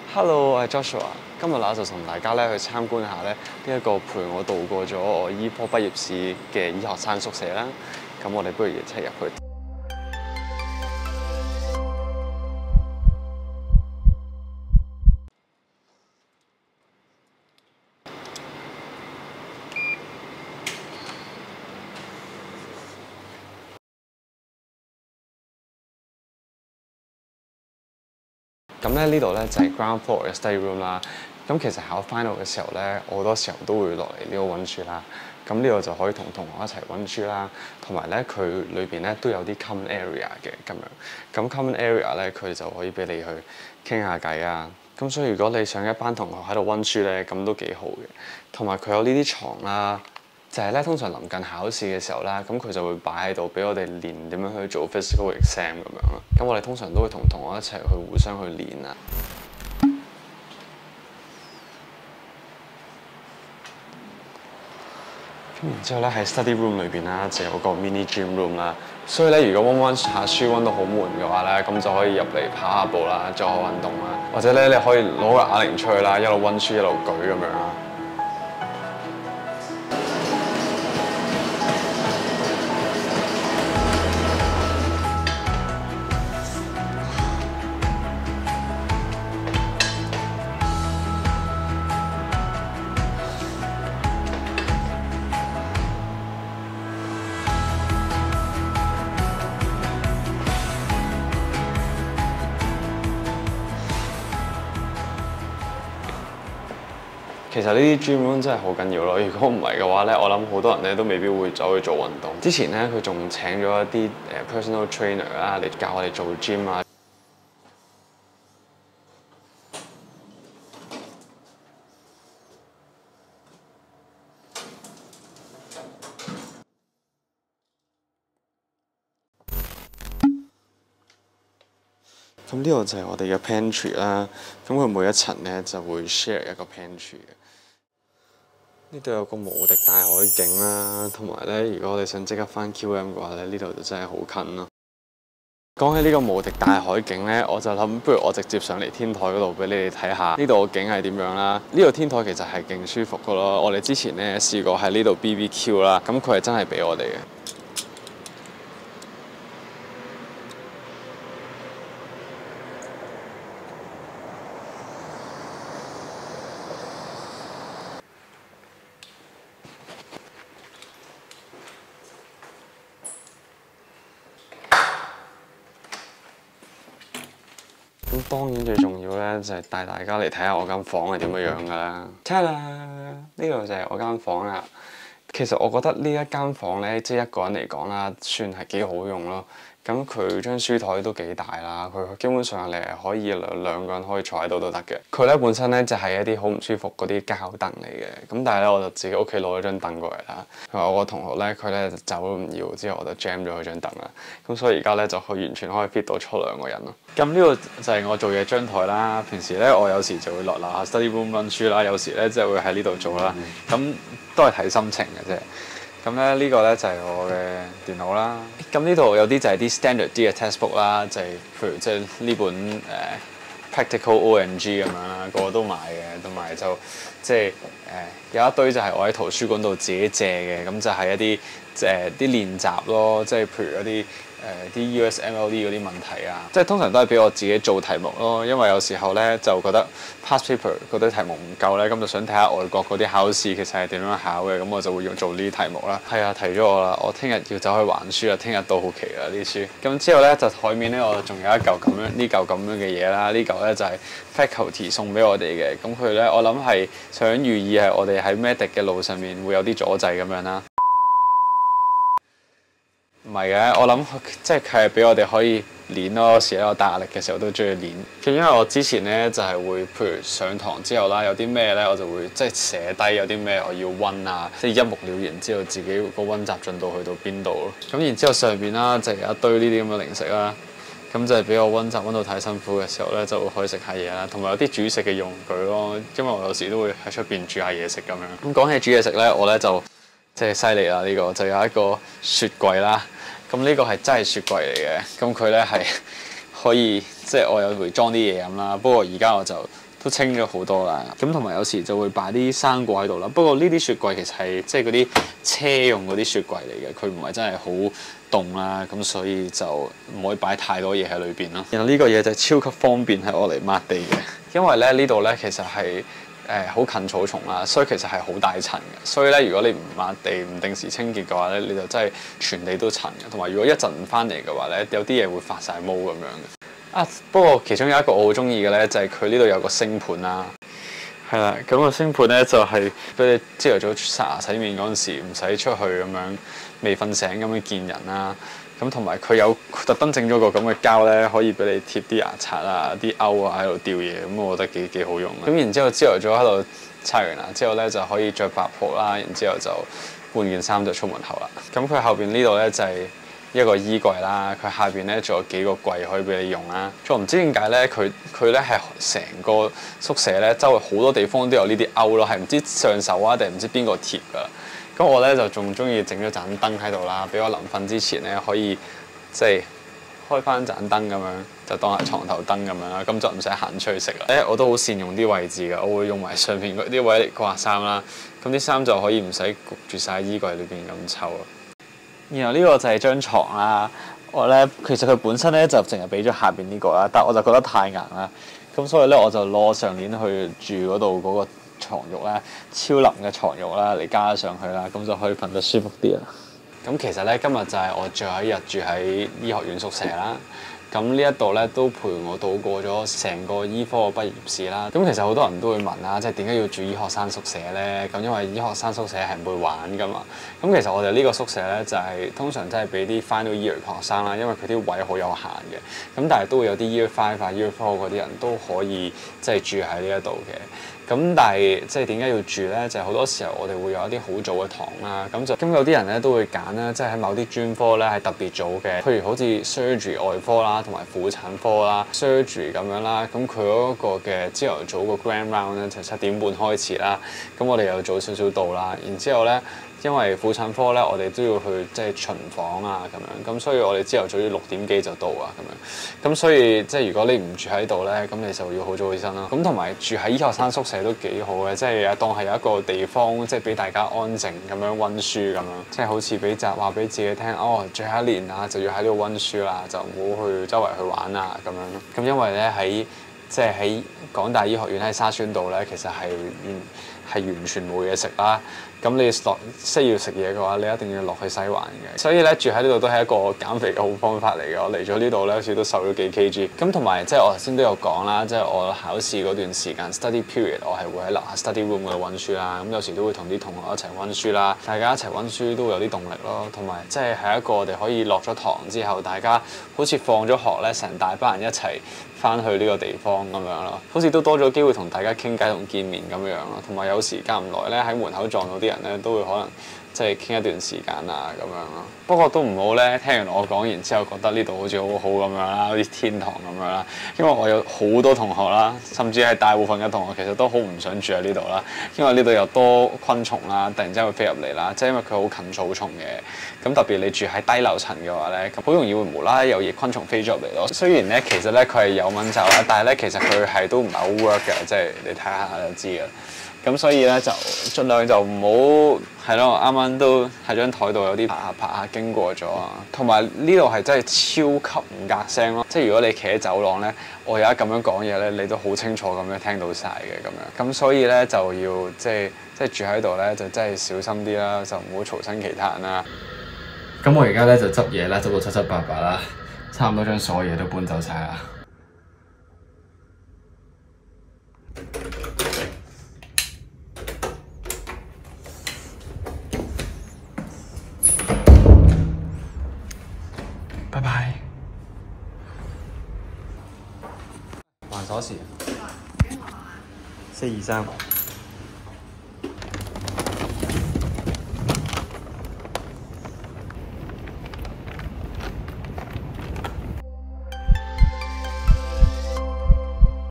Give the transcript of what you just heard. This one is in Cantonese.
Hello，我係 Joshua。今日就同大家去參觀下呢一個陪我度過咗我醫科畢業試嘅醫學生宿舍啦。咁我哋不如一齊入去。咁呢度就係 ground floor 嘅 study room 啦。咁其實考 final 嘅時候呢，我好多時候都會落嚟呢度温書啦。咁呢度就可以同同學一齊温書啦，同埋呢，佢裏邊呢都有啲 common area 嘅咁樣。咁 common area 呢，佢就可以俾你去傾下偈啊。咁所以如果你想一班同學喺度温書呢，咁都幾好嘅。同埋佢有呢啲床啦。就係咧，通常臨近考試嘅時候啦，咁佢就會擺喺度俾我哋練點樣去做 physical exam 咁樣咯。咁我哋通常都會同同學一齊去互相去練啊。咁然之後咧喺 study room 裏邊啦，就有個 mini gym room 啦。所以咧，如果温下書温到好悶嘅話咧，咁就可以入嚟跑下步啦，做下運動啦，或者咧你可以攞個啞鈴出去啦，一路温書一路舉咁樣啦。其實呢啲 gym room 真係好緊要咯。如果唔係嘅話咧，我諗好多人咧都未必會走去做運動。之前咧佢仲請咗一啲personal trainer 啦嚟教我哋做 gym 啊。咁呢度就係我哋嘅 pantry 啦。咁佢每一層咧就會 share 一個 pantry 嘅。呢度有個無敵大海景啦，同埋咧，如果我哋想即刻返 QM 嘅話咧，呢度就真係好近咯。講起呢個無敵大海景咧，我就諗不如我直接上嚟天台嗰度俾你哋睇下呢度個景係點樣啦。呢度天台其實係勁舒服噶咯。我哋之前咧試過喺呢度 BBQ 啦，咁佢係真係俾我哋嘅。咁當然最重要咧就係帶大家嚟睇下我間房係點樣㗎啦。ta-da！呢度就係我間房啦。其實我覺得呢一間房咧，即係一個人嚟講啦，算係幾好用咯。咁佢張書台都幾大啦，佢基本上你係可以兩個人可以坐喺度都得嘅。佢咧本身咧就係一啲好唔舒服嗰啲膠凳嚟嘅，咁但係咧我就自己屋企攞咗張凳過嚟啦。我個同學咧佢咧就走咗唔要，之後我就 jam 咗佢張凳啦。咁所以而家咧就完全可以 fit 到出兩個人咯。咁呢個就係我做嘢張台啦。平時咧我有時就會落樓下 study room 溫書啦，有時咧即係會喺呢度做啦。咁都係睇心情嘅啫。咁咧呢個咧就係我嘅電腦啦。咁呢度有啲就係啲 standard 啲嘅 textbook 啦，就係譬如即係呢本Practical ONG 咁樣啦，個個都買嘅。同埋就即係有一堆就係我喺圖書館度自己借嘅，咁就係一啲啲練習咯，即係譬如一啲啲 USMLE 嗰啲問題啊，即係通常都係俾我自己做題目咯，因為有時候咧就覺得 past paper 嗰堆題目唔夠咧，咁就想睇下外國嗰啲考試其實係點樣考嘅，咁我就會用做呢啲題目啦。係啊，提咗我啦，我聽日要走去還書啦，聽日到期啦啲書。咁之後咧就台面咧，我仲有一嚿咁樣呢嚿咁樣嘅嘢啦，呢嚿咧就係 faculty 送俾我哋嘅，咁佢咧我諗係想寓意係我哋喺 medic 嘅路上面會有啲阻滯咁樣啦。唔係嘅，我諗即係佢係俾我哋可以練咯。有時咧我大壓力嘅時候都中意練。因為我之前咧就係會，譬如上堂之後啦，有啲咩咧我就會即係寫低有啲咩我要温啊，即係一目了然知道自己個温習進度去到邊度咯。咁然之後上邊啦就有一堆呢啲咁嘅零食啦，咁就係俾我温習温到太辛苦嘅時候咧，就會可以食下嘢啦，同埋有啲煮食嘅用具咯。因為我有時都會喺出邊煮下嘢食咁樣。咁講起煮嘢食咧，我咧就即係犀利啦！呢個就有一個雪櫃啦。咁呢個係真係雪櫃嚟嘅，咁佢咧係可以即係我有會裝啲嘢飲啦。不過而家我就都清咗好多啦。咁同埋有時就會擺啲生果喺度啦。不過呢啲雪櫃其實係即係嗰啲車用嗰啲雪櫃嚟嘅，佢唔係真係好凍啦，咁所以就唔可以擺太多嘢喺裏邊咯。然後呢個嘢就係超級方便係我嚟抹地嘅，因為咧呢度咧其實係好近草叢啦，所以其實係好大塵嘅。所以咧如果你唔抹地唔定時清潔嘅話咧，你就真係全地都塵嘅。同埋如果一陣唔翻嚟嘅話咧，有啲嘢會發晒毛咁樣嘅。不過其中有一個我好中意嘅咧，就係佢呢度有個星盤啦。係啦，咁個星盤咧就係俾你朝頭早刷牙洗面嗰陣時唔使出去咁樣未瞓醒咁樣見人啦。咁同埋佢有特登整咗個咁嘅膠咧，可以俾你貼啲牙刷啊、啲鈎啊喺度吊嘢，咁我覺得幾好用。咁然之後朝頭早喺度刷完牙之後咧，就可以着白袍啦，然之後就換件衫就出門口啦。咁佢後邊呢度咧就係一個衣櫃啦，佢下邊咧仲有幾個櫃可以俾你用啦。仲唔知點解咧？佢咧係成個宿舍咧，周圍好多地方都有呢啲鈎咯，係唔知上手啊定唔知邊個貼㗎。咁我咧就仲中意整咗盞燈喺度啦，俾我臨瞓之前咧可以即係開翻盞燈咁樣，就當係床頭燈咁樣啦。咁就唔使行出去食啦。我都好善用啲位置㗎，我會用埋上邊嗰啲位嚟掛衫啦。咁啲衫就可以唔使焗住晒衣櫃裏邊咁臭咯。然後呢個就係張床啦，我咧其實佢本身咧就淨係俾咗下邊呢個啦，但我就覺得太硬啦，咁所以咧我就攞上年去住嗰度嗰個床褥啦，超腍嘅床褥啦嚟加上去啦，咁就可以瞓得舒服啲啦。咁其實咧今日就係我最後一日住喺醫學院宿舍啦。咁呢一度咧都陪我度過咗成個醫科嘅畢業試啦。咁其實好多人都會問啦，即係點解要住醫學生宿舍咧？咁因為醫學生宿舍係唔會玩噶嘛。咁其實我哋呢個宿舍咧就係通常真係俾啲 final year 學生啦，因為佢啲位好有限嘅。咁但係都會有啲 year 5啊 year 4嗰啲人都可以即係住喺呢一度嘅。咁但係即係點解要住咧？就係好多時候我哋會有一啲好早嘅堂啦，咁有啲人咧都會揀啦，即係喺某啲專科咧係特別早嘅，譬如好似 surgery 外科啦，同埋婦產科啦 surgery 咁樣啦。咁佢嗰個嘅朝頭早個 grand round 咧就7點半開始啦。咁我哋又早少少到啦，然之後咧。因為婦產科咧，我哋都要去即係巡房啊咁樣，咁所以我哋朝頭早要6點幾就到啊咁樣，咁所以即係如果你唔住喺度咧，咁你就要好早起身啦。咁同埋住喺醫學生宿舍都幾好嘅，即係當係有一個地方，即係俾大家安靜咁樣温書咁樣，即係好似俾話俾自己聽，最後一年啊就要喺呢度温書啦，就唔好去周圍去玩啊咁樣咯。咁因為咧即係喺港大醫學院喺沙宣道咧，其實係完全冇嘢食啦。咁你需要食嘢嘅話，你一定要落去西環嘅。所以咧住喺呢度都係一個減肥嘅好方法嚟嘅。我嚟咗呢度咧，好似都瘦咗幾 kg。咁同埋即係我頭先都有講啦，即係我考試嗰段時間 study period，我係會喺樓下 study room 嗰度温書啦。咁有時都會同啲同學一齊温書啦，大家一齊温書都會有啲動力咯。同埋即係係一個我哋可以落咗堂之後，大家好似放咗學咧，成大班人一齊翻去呢個地方咁樣咯，好似都多咗機會同大家傾偈同見面咁樣咯。同埋有時間唔耐咧，喺門口撞到啲人咧，都會可能即係傾一段時間啊咁樣咯。不過都唔好咧，聽完我講完之後覺得呢度好似好好咁樣啦，好似天堂咁樣啦。因為我有好多同學啦，甚至係大部分嘅同學其實都好唔想住喺呢度啦，因為呢度又多昆蟲啦，突然之間會飛入嚟啦，即係因為佢好近草叢嘅。咁特別你住喺低樓層嘅話咧，好容易會無啦啦有昆蟲飛咗入嚟咯。雖然咧其實咧佢係有蚊罩啦，但係咧其實佢係都唔係好 work 嘅，即係你睇下就知嘅。咁所以咧就盡量就唔好係咯，啱啱都喺張台度有啲爬下經過咗啊。同埋呢度係真係超級唔隔聲咯，即係如果你企喺走廊咧，我而家咁樣講嘢咧，你都好清楚咁樣聽到晒嘅咁樣。咁所以咧就要即係住喺度咧，就真係小心啲啦，就唔好嘈親其他人啦。咁我而家咧就執嘢啦，執到七七八八啦，差唔多將所有嘢都搬走晒啦。拜拜。還鎖匙。423。